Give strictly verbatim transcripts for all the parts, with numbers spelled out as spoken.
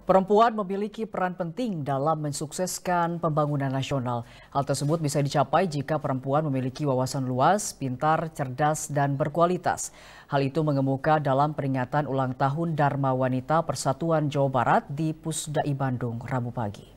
Perempuan memiliki peran penting dalam mensukseskan pembangunan nasional. Hal tersebut bisa dicapai jika perempuan memiliki wawasan luas, pintar, cerdas, dan berkualitas. Hal itu mengemuka dalam peringatan ulang tahun Dharma Wanita Persatuan Jawa Barat di Pusdai Bandung, Rabu pagi.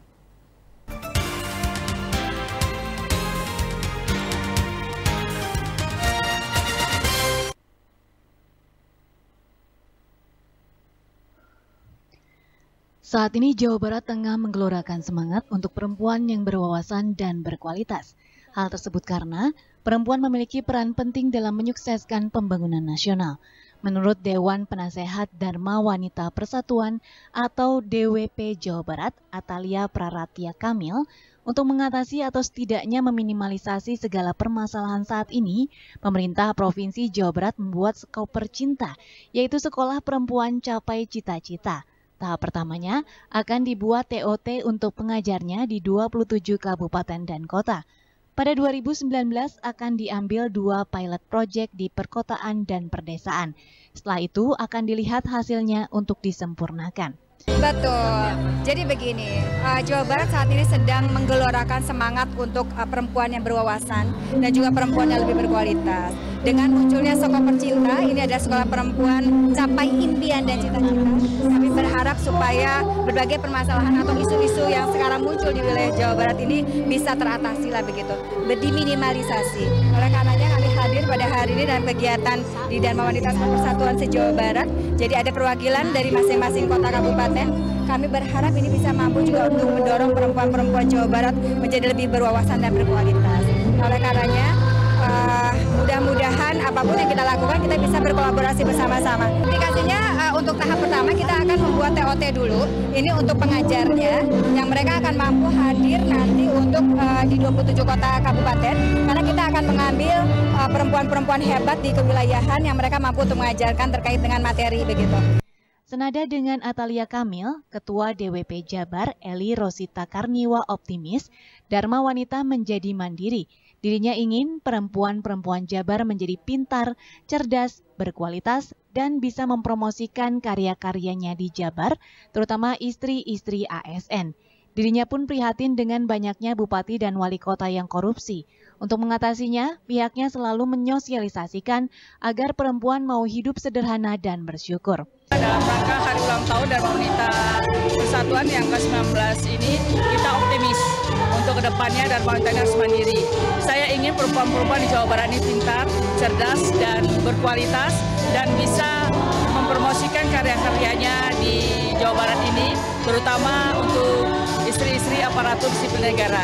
Saat ini Jawa Barat tengah menggelorakan semangat untuk perempuan yang berwawasan dan berkualitas. Hal tersebut karena perempuan memiliki peran penting dalam menyukseskan pembangunan nasional. Menurut Dewan Penasehat Dharma Wanita Persatuan atau D W P Jawa Barat, Atalia Praratia Kamil, untuk mengatasi atau setidaknya meminimalisasi segala permasalahan saat ini, pemerintah Provinsi Jawa Barat membuat Skoper Cinta, yaitu Sekolah Perempuan Capai Cita-Cita. Tahap pertamanya akan dibuat T O T untuk pengajarnya di dua puluh tujuh kabupaten dan kota. Pada dua ribu sembilan belas akan diambil dua pilot project di perkotaan dan perdesaan. Setelah itu akan dilihat hasilnya untuk disempurnakan. Betul. Jadi begini, uh, Jawa Barat saat ini sedang menggelorakan semangat untuk uh, perempuan yang berwawasan dan juga perempuan yang lebih berkualitas. Dengan munculnya Skoper Cinta, ini adalah sekolah perempuan capai impian dan cita-cita. Kami berharap supaya berbagai permasalahan atau isu-isu yang sekarang muncul di wilayah Jawa Barat ini bisa teratasi lah begitu, diminimalisasi. Oleh karenanya kami hadir pada hari ini dalam kegiatan di Dharma Wanita Persatuan se-Jawa Barat. Jadi ada perwakilan dari masing-masing kota kabupaten. Kami berharap ini bisa mampu juga untuk mendorong perempuan-perempuan Jawa Barat menjadi lebih berwawasan dan berkualitas. Oleh karenanya, uh, mudah-mudahan apapun yang kita lakukan kita bisa berkolaborasi bersama-sama. Aplikasinya uh, untuk tahap pertama kita akan membuat T O T dulu. Ini untuk pengajarnya yang mereka akan mampu hadir nanti untuk uh, di dua puluh tujuh kota kabupaten. Karena kita akan mengambil uh, perempuan-perempuan hebat di kewilayahan yang mereka mampu untuk mengajarkan terkait dengan materi begitu. Senada dengan Atalia Kamil, Ketua D W P Jabar Eli Rosita Karniwa optimis Dharma Wanita menjadi mandiri. Dirinya ingin perempuan-perempuan Jabar menjadi pintar, cerdas, berkualitas, dan bisa mempromosikan karya-karyanya di Jabar, terutama istri-istri A S N. Dirinya pun prihatin dengan banyaknya bupati dan wali kota yang korupsi. Untuk mengatasinya, pihaknya selalu menyosialisasikan agar perempuan mau hidup sederhana dan bersyukur. Dalam rangka Hari Ulang Tahun Dharma Wanita Persatuan yang ke sembilan belas ini, kita optimis untuk kedepannya Dharma Wanita harus mandiri. Saya ingin perempuan-perempuan di Jawa Barat ini pintar, cerdas, dan berkualitas, dan bisa mempromosikan karya-karyanya di Jawa Barat ini, terutama untuk istri-istri aparatur sipil negara.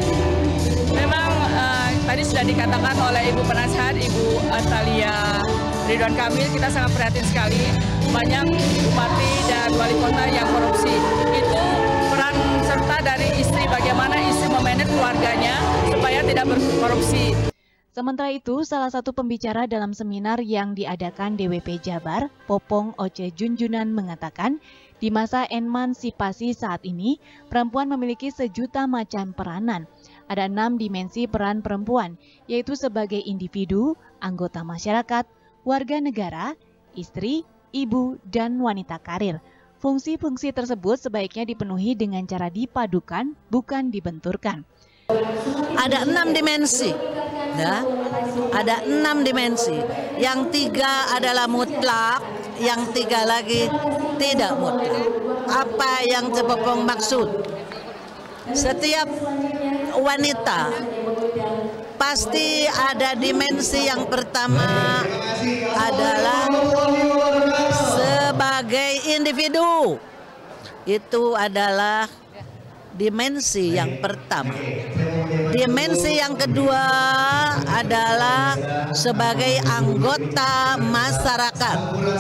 Memang uh, tadi sudah dikatakan oleh Ibu Penasehat, Ibu Atalia Ridwan Kamil, kita sangat prihatin sekali banyak bupati dan wali kota yang korupsi. Itu peran serta dari istri, bagaimana istri memanage keluarganya supaya tidak berkorupsi. Sementara itu, salah satu pembicara dalam seminar yang diadakan D W P Jabar, Popong Oce Junjunan mengatakan, di masa emansipasi saat ini, perempuan memiliki sejuta macam peranan. Ada enam dimensi peran perempuan, yaitu sebagai individu, anggota masyarakat, warga negara, istri, ibu, dan wanita karir. Fungsi-fungsi tersebut sebaiknya dipenuhi dengan cara dipadukan, bukan dibenturkan. Ada enam dimensi, ya. Ada enam dimensi. Yang tiga adalah mutlak, yang tiga lagi tidak mutlak. Apa yang Cepopong maksud? Setiap wanita pasti ada dimensi. Yang pertama adalah sebagai individu. Itu adalah dimensi yang pertama. Dimensi yang kedua adalah sebagai anggota masyarakat.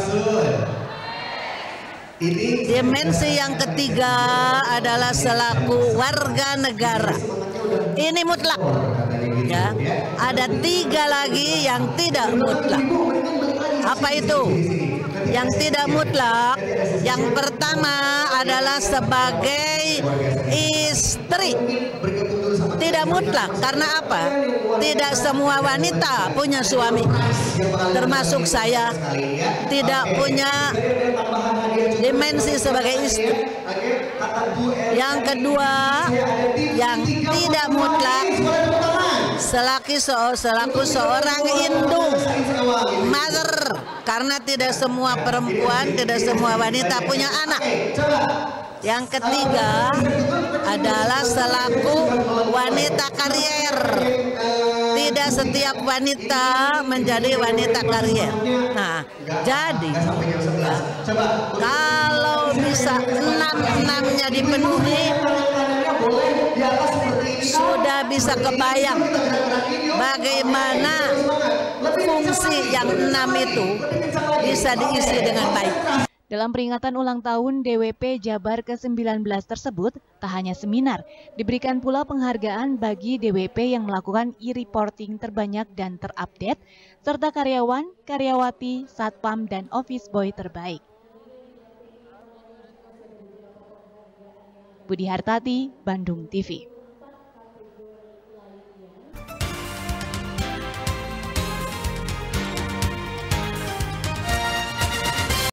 Dimensi yang ketiga adalah selaku warga negara. Ini mutlak. Ya, ada tiga lagi yang tidak mutlak. Apa itu? yang tidak mutlak, yang pertama adalah sebagai istri. Tidak mutlak, karena apa? Tidak semua wanita punya suami, termasuk saya tidak punya dimensi sebagai istri. Yang kedua, yang tidak mutlak, selaki selaku seorang induk, mother, karena tidak semua perempuan, tidak semua wanita punya anak. Yang ketiga adalah selaku wanita karier. Tidak setiap wanita menjadi wanita karier. Nah, jadi kalau bisa enam-enamnya dipenuhi, sudah bisa kebayang bagaimana fungsi yang enam itu bisa diisi dengan baik. Dalam peringatan ulang tahun D W P Jabar ke sembilan belas tersebut, tak hanya seminar, diberikan pula penghargaan bagi D W P yang melakukan e-reporting terbanyak dan terupdate, serta karyawan, karyawati, satpam, dan office boy terbaik. Budi Hartati, Bandung T V.